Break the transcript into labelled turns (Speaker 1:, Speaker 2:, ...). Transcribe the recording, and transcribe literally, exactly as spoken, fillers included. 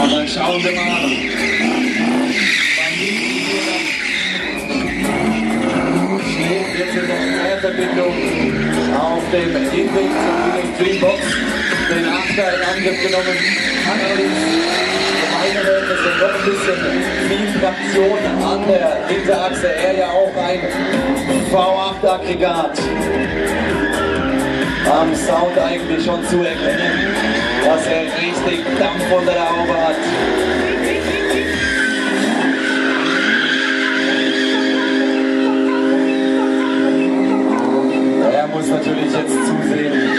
Speaker 1: dann schauen wir mal. Steht jetzt in der Querverbindung auf dem Hinweg zur Greenbox, den Achter in Angriff genommen. Allerdings, meine Welt ist ja noch ein bisschen viel Traktion an der Hinterachse. Er ja auch ein V acht Aggregat. Am Sound eigentlich schon zu erkennen, dass er richtig Dampf unter der Haube hat. Er muss natürlich jetzt zusehen,